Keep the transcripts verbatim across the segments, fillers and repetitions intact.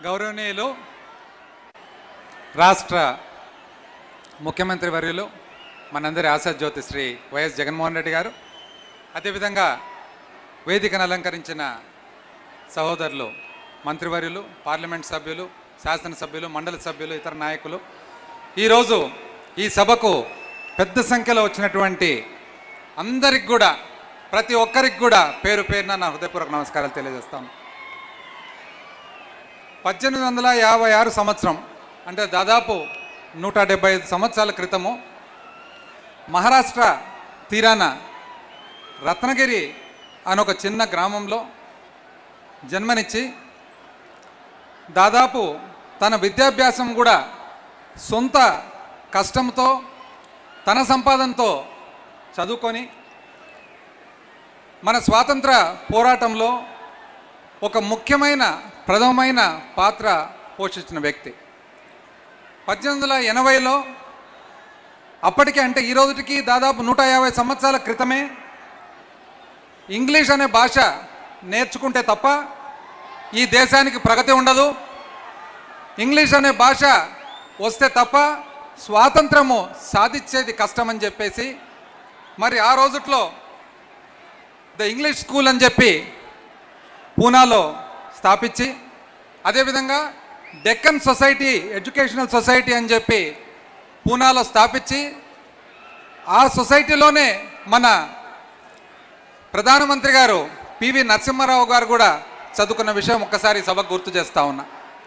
గౌరవనీయులు రాష్ట్ర ముఖ్యమంత్రి వర్యులు మనందరి ఆశాజ్యోతి శ్రీ వైఎస్ జగన్మోహన్ రెడ్డి గారు, అదేవిధంగా వేదికను అలంకరించిన సహోదరులు మంత్రివర్యులు, పార్లమెంట్ సభ్యులు, శాసనసభ్యులు, మండలి సభ్యులు, ఇతర నాయకులు, ఈరోజు ఈ సభకు పెద్ద సంఖ్యలో వచ్చినటువంటి అందరికి కూడా, ప్రతి ఒక్కరికి కూడా పేరు పేరున నా హృదయపూర్వక నమస్కారాలు తెలియజేస్తాను. పద్దెనిమిది వందల యాభై ఆరు సంవత్సరం అంటే దాదాపు నూట డెబ్బై ఐదు సంవత్సరాల క్రితము మహారాష్ట్ర తీరాన రత్నగిరి అని ఒక చిన్న గ్రామంలో జన్మనిచ్చి దాదాపు తన విద్యాభ్యాసం కూడా సొంత కష్టంతో తన సంపాదనతో చదువుకొని మన స్వాతంత్ర పోరాటంలో ఒక ముఖ్యమైన ప్రథమమైన పాత్ర పోషించిన వ్యక్తి. పద్దెనిమిది వందల ఎనభైలో అప్పటికే అంటే ఈ రోజుకి దాదాపు నూట యాభై సంవత్సరాల క్రితమే ఇంగ్లీష్ అనే భాష నేర్చుకుంటే తప్ప ఈ దేశానికి ప్రగతి ఉండదు, ఇంగ్లీష్ అనే భాష వస్తే తప్ప స్వాతంత్రము సాధించేది కష్టమని చెప్పేసి మరి ఆ రోజుట్లో ద ఇంగ్లీష్ స్కూల్ అని చెప్పి పూనాలో స్థాపించి, అదేవిధంగా డెక్కన్ సొసైటీ ఎడ్యుకేషనల్ సొసైటీ అని చెప్పి పూనాలో స్థాపించి, ఆ సొసైటీలోనే మన ప్రధానమంత్రి గారు పివి నరసింహారావు గారు కూడా చదువుకున్న విషయం ఒక్కసారి సభకు గుర్తు చేస్తూ ఉన్నా.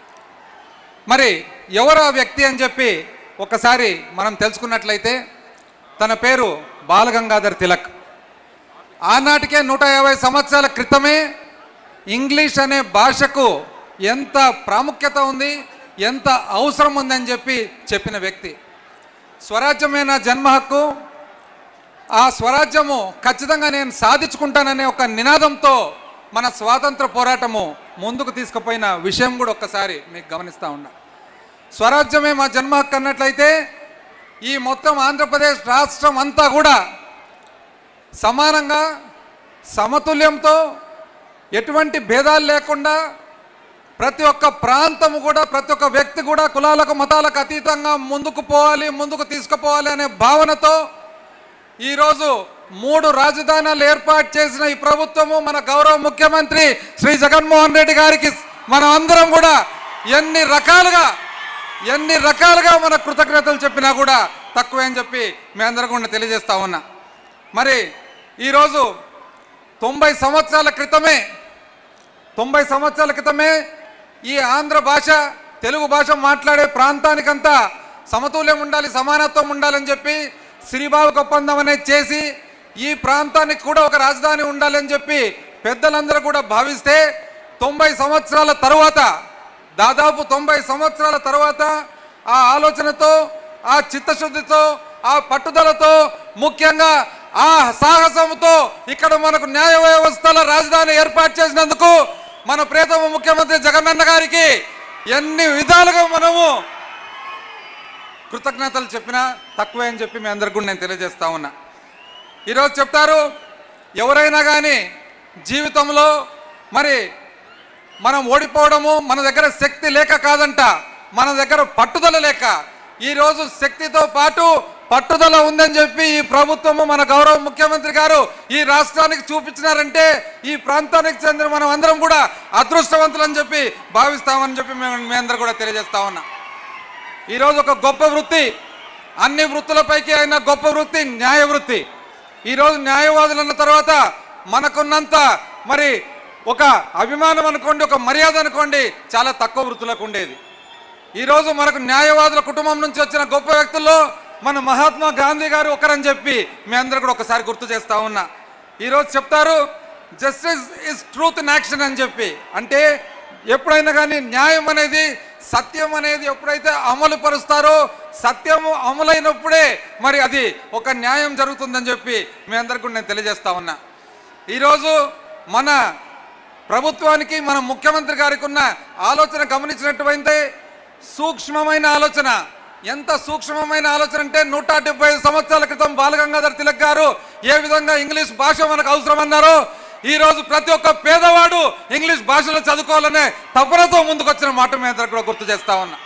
మరి ఎవరు ఆ వ్యక్తి అని చెప్పి ఒకసారి మనం తెలుసుకున్నట్లయితే తన పేరు బాలగంగాధర్ తిలక్. ఆనాటికే నూట యాభై సంవత్సరాల క్రితమే ఇంగ్లీష్ అనే భాషకు ఎంత ప్రాముఖ్యత ఉంది, ఎంత అవసరం ఉందని చెప్పి చెప్పిన వ్యక్తి. స్వరాజ్యమే నా జన్మ హక్కు, ఆ స్వరాజ్యము ఖచ్చితంగా నేను సాధించుకుంటాననే ఒక నినాదంతో మన స్వాతంత్ర పోరాటము ముందుకు తీసుకుపోయిన విషయం కూడా ఒక్కసారి మీకు గమనిస్తూ ఉన్నా. స్వరాజ్యమే మా జన్మ హక్కు అన్నట్లయితే ఈ మొత్తం ఆంధ్రప్రదేశ్ రాష్ట్రం అంతా కూడా సమానంగా సమతుల్యంతో ఎటువంటి భేదాలు లేకుండా ప్రతి ఒక్క ప్రాంతము కూడా, ప్రతి ఒక్క వ్యక్తి కూడా కులాలకు మతాలకు అతీతంగా ముందుకు పోవాలి, ముందుకు తీసుకుపోవాలి అనే భావనతో ఈరోజు మూడు రాజధానులు ఏర్పాటు చేసిన ఈ ప్రభుత్వము, మన గౌరవ ముఖ్యమంత్రి శ్రీ జగన్మోహన్ రెడ్డి గారికి మనం అందరం కూడా ఎన్ని రకాలుగా ఎన్ని రకాలుగా మన కృతజ్ఞతలు చెప్పినా కూడా తక్కువే అని చెప్పి మీ అందరం కూడా తెలియజేస్తా ఉన్నా. మరి ఈరోజు తొంభై సంవత్సరాల క్రితమే తొంభై సంవత్సరాల క్రితమే ఈ ఆంధ్ర భాష, తెలుగు భాష మాట్లాడే ప్రాంతానికంతా సమతుల్యం ఉండాలి, సమానత్వం ఉండాలని చెప్పి శ్రీబాబు ఒప్పందం అనేది చేసి ఈ ప్రాంతానికి కూడా ఒక రాజధాని ఉండాలని చెప్పి పెద్దలందరూ కూడా భావిస్తే తొంభై సంవత్సరాల తరువాత దాదాపు తొంభై సంవత్సరాల తర్వాత ఆ ఆలోచనతో, ఆ చిత్తశుద్ధితో, ఆ పట్టుదలతో, ముఖ్యంగా ఆ సాహసంతో ఇక్కడ మనకు న్యాయ వ్యవస్థల రాజధాని ఏర్పాటు చేసినందుకు మన ప్రియతమ ముఖ్యమంత్రి జగనన్న గారికి ఎన్ని విధాలుగా మనము కృతజ్ఞతలు చెప్పినా తక్కువే అని చెప్పి మీ అందరికీ నేను తెలియజేస్తా ఉన్నా. ఈరోజు చెప్తారు ఎవరైనా కానీ జీవితంలో మరి మనం ఓడిపోవడము మన దగ్గర శక్తి లేక కాదంట, మన దగ్గర పట్టుదల లేక. ఈరోజు శక్తితో పాటు పట్టుదల ఉందని చెప్పి ఈ ప్రభుత్వము, మన గౌరవ ముఖ్యమంత్రి గారు ఈ రాష్ట్రానికి చూపించినారంటే ఈ ప్రాంతానికి చెందిన మనం అందరం కూడా అదృష్టవంతులని చెప్పి భావిస్తామని చెప్పి మేము మీ అందరూ కూడా తెలియజేస్తా ఉన్నా. ఈరోజు ఒక గొప్ప వృత్తి, అన్ని వృత్తులపైకి అయిన గొప్ప వృత్తి న్యాయ వృత్తి. ఈరోజు న్యాయవాదులు అన్న తర్వాత మనకున్నంత మరి ఒక అభిమానం అనుకోండి, ఒక మర్యాద అనుకోండి, చాలా తక్కువ వృత్తులకు ఉండేది. ఈరోజు మనకు న్యాయవాదుల కుటుంబం నుంచి వచ్చిన గొప్ప వ్యక్తుల్లో మన మహాత్మా గాంధీ గారు ఒకరని చెప్పి మీ అందరూ కూడా ఒకసారి గుర్తు చేస్తా ఉన్నా. ఈరోజు చెప్తారు justice is truth in action అని చెప్పి. అంటే ఎప్పుడైనా కానీ న్యాయం అనేది, సత్యం అనేది ఎప్పుడైతే అమలు పరుస్తారో, సత్యము అమలైనప్పుడే మరి అది ఒక న్యాయం జరుగుతుందని చెప్పి మీ అందరికీ నేను తెలియజేస్తా ఉన్నా. ఈరోజు మన ప్రభుత్వానికి, మన ముఖ్యమంత్రి గారికి ఉన్న ఆలోచన గమనించినట్టువైతే సూక్ష్మమైన ఆలోచన. ఎంత సూక్ష్మమైన ఆలోచన అంటే నూట డెబ్బై ఐదు సంవత్సరాల క్రితం బాలగంగాధర్ తిలక్ గారు ఏ విధంగా ఇంగ్లీష్ భాష మనకు అవసరం అన్నారో ఈరోజు ప్రతి ఒక్క పేదవాడు ఇంగ్లీష్ భాషలో చదువుకోవాలనే తపనతో ముందుకు వచ్చిన మాట మీ అందరికీ కూడా గుర్తు చేస్తా ఉన్నా.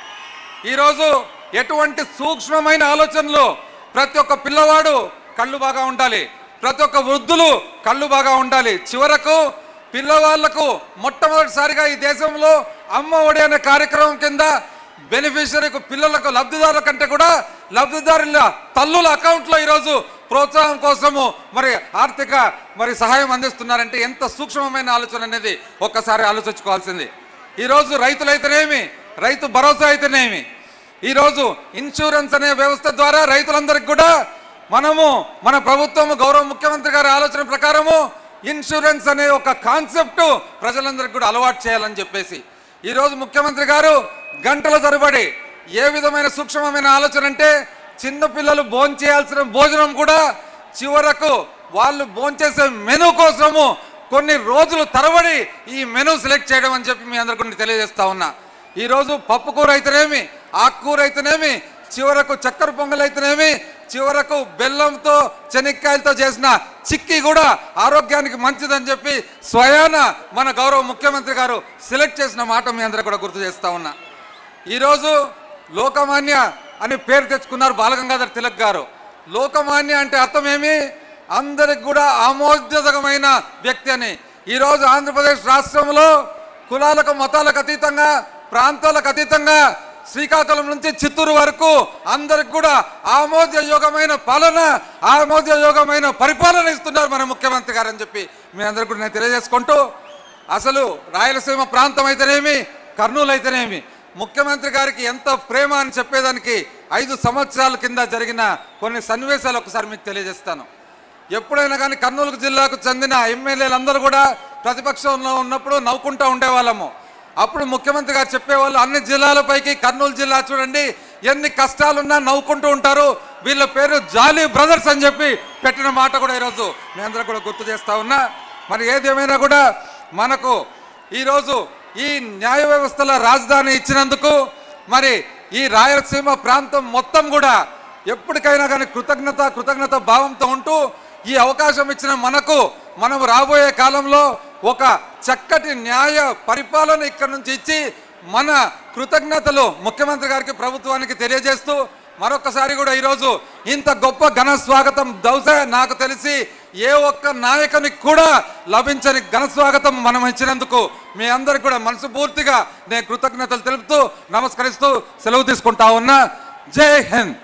ఈరోజు ఎటువంటి సూక్ష్మమైన ఆలోచనలు, ప్రతి ఒక్క పిల్లవాడు కళ్ళు బాగా ఉండాలి, ప్రతి ఒక్క వృద్ధులు కళ్ళు బాగా ఉండాలి. చివరకు పిల్లవాళ్లకు మొట్టమొదటిసారిగా ఈ దేశంలో అమ్మ ఒడి అనే కార్యక్రమం కింద బెనిఫిషరీకు పిల్లలకు లబ్ధిదారుల కంటే కూడా లబ్ధిదారుల తల్లుల అకౌంట్లో ఈరోజు ప్రోత్సాహం కోసము మరి ఆర్థిక మరి సహాయం అందిస్తున్నారంటే ఎంత సూక్ష్మమైన ఆలోచన అనేది ఒక్కసారి ఆలోచించుకోవాల్సింది. ఈరోజు రైతులైతేనేమి, రైతు భరోసా అయితేనేమి, ఈరోజు ఇన్సూరెన్స్ అనే వ్యవస్థ ద్వారా రైతులందరికీ కూడా మనము మన ప్రభుత్వం గౌరవ ముఖ్యమంత్రి గారి ఆలోచన ప్రకారము ఇన్సూరెన్స్ అనే ఒక కాన్సెప్ట్ ప్రజలందరికీ కూడా అలవాటు చేయాలని చెప్పేసి ఈరోజు ముఖ్యమంత్రి గారు గంటల తరబడి ఏ విధమైన సూక్ష్మమైన ఆలోచన అంటే చిన్నపిల్లలు భోంచేయాల్సిన భోజనం కూడా చివరకు వాళ్ళు భోంచేసే మెనూ కోసము కొన్ని రోజులు తరబడి ఈ మెనూ సెలెక్ట్ చేయడం అని చెప్పి మీ అందరికీ తెలియజేస్తా ఉన్నా. ఈరోజు పప్పు కూర అయితేనేమి, ఆకుకూర అయితేనేమి, చివరకు చక్కెర పొంగల్ అయితేనేమి, చివరకు బెల్లంతో చెనిక్కాయలతో చేసిన చిక్కీ కూడా ఆరోగ్యానికి మంచిదని చెప్పి స్వయాన మన గౌరవ ముఖ్యమంత్రి గారు సెలెక్ట్ చేసిన మాట మీ అందరూ కూడా గుర్తు చేస్తా ఉన్నా. ఈరోజు లోకమాన్య అని పేరు తెచ్చుకున్నారు బాలగంగాధర్ తిలక్ గారు. లోకమాన్య అంటే అర్థం ఏమి? అందరికి కూడా ఆమోదకమైన వ్యక్తి అని. ఈరోజు ఆంధ్రప్రదేశ్ రాష్ట్రంలో కులాలకు మతాలకు అతీతంగా, ప్రాంతాలకు అతీతంగా శ్రీకాకుళం నుంచి చిత్తూరు వరకు అందరికి కూడా ఆమోదయోగమైన పాలన, ఆమోదయోగమైన పరిపాలన ఇస్తున్నారు మన ముఖ్యమంత్రి గారు అని చెప్పి మీ అందరికీ కూడా నేను తెలియజేసుకుంటూ, అసలు రాయలసీమ ప్రాంతం అయితేనేమి, కర్నూలు అయితేనేమి ముఖ్యమంత్రి గారికి ఎంత ప్రేమ అని చెప్పేదానికి ఐదు సంవత్సరాల కింద జరిగిన కొన్ని సన్నివేశాలు ఒకసారి మీకు తెలియజేస్తాను. ఎప్పుడైనా కానీ కర్నూలు జిల్లాకు చెందిన ఎమ్మెల్యేలు అందరూ కూడా ప్రతిపక్షంలో ఉన్నప్పుడు నవ్వుకుంటూ ఉండేవాళ్ళము. అప్పుడు ముఖ్యమంత్రి గారు చెప్పేవాళ్ళు, అన్ని జిల్లాలపైకి కర్నూలు జిల్లా చూడండి ఎన్ని కష్టాలున్నా నవ్వుకుంటూ ఉంటారు, వీళ్ళ పేరు జాలీ బ్రదర్స్ అని చెప్పి పెట్టిన మాట కూడా ఈరోజు మీ అందరూ కూడా గుర్తు చేస్తా ఉన్నా. మరి ఏదేమైనా కూడా మనకు ఈరోజు ఈ న్యాయ వ్యవస్థల రాజధాని ఇచ్చినందుకు మరి ఈ రాయలసీమ ప్రాంతం మొత్తం కూడా ఎప్పటికైనా కానీ కృతజ్ఞత కృతజ్ఞత భావంతో ఉంటూ ఈ అవకాశం ఇచ్చిన మనకు మనం రాబోయే కాలంలో ఒక చక్కటి న్యాయ పరిపాలన ఇక్కడ నుంచి ఇచ్చి మన కృతజ్ఞతలు ముఖ్యమంత్రి గారికి ప్రభుత్వానికి తెలియజేస్తూ మరొకసారి కూడా ఈరోజు ఇంత గొప్ప ఘన స్వాగతం బహుశా నాకు తెలిసి ఏ ఒక్క నాయకునికి కూడా లభించని ఘన స్వాగతం మనం ఇచ్చినందుకు మీ అందరికి కూడా మనస్ఫూర్తిగా నేను కృతజ్ఞతలు తెలుపుతూ నమస్కరిస్తూ సెలవు తీసుకుంటా ఉన్నా. జై హింద్.